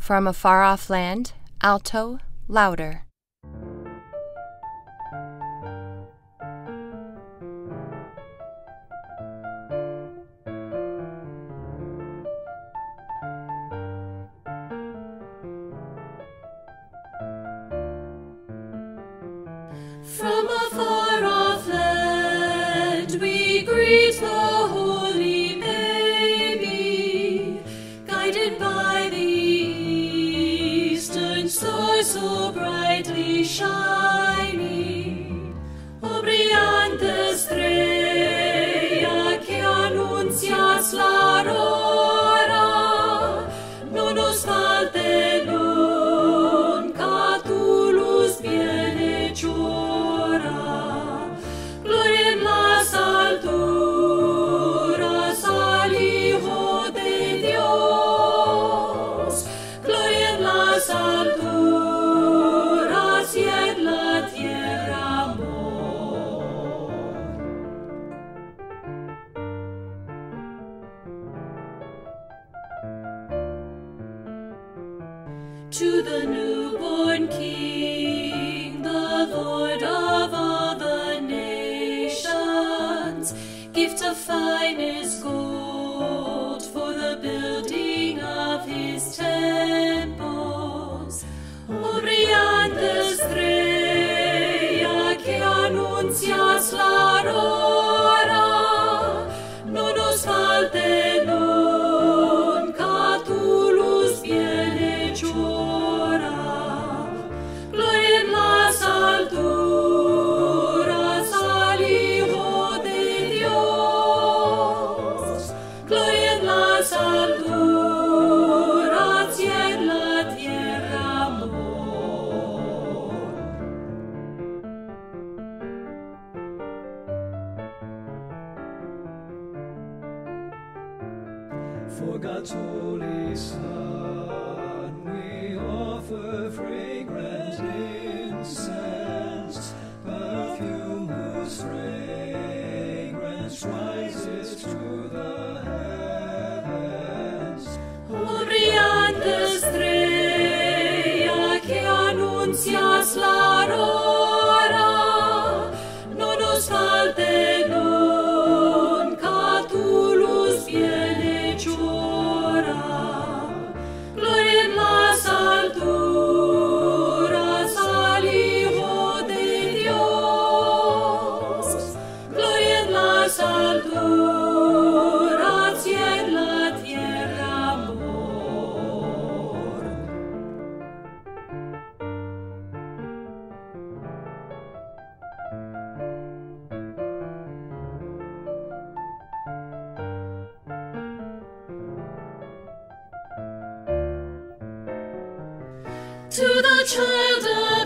From a far-off land, alto, louder. From a far-off land we greet the holy baby, guided by the eastern star so brightly shining. O brillante estrella que anuncias la aurora, no nos falte nunca tu luz bienhechora. Gloria en las alturas al Hijo de Dios, gloria en las alturas y en la tierra amor. To the newborn King, the Lord of all the nations, gift of finest gold for the building of his temples. O brillante estrella que anuncias la aurora, no nos falte nunca tu luz bienhechora. Gloria en las alturas al Hijo de Dios, gloria en las alturas y en la tierra amor. For God's holy Son, we offer fragrant incense, perfume whose fragrance rises to the heavens. O brillante estrella que anuncias la aurora, no nos falte nunca tu luz bienhechora. Gloria en las alturas al Hijo de Dios, gloria en las alturas y en la tierra amor. To the child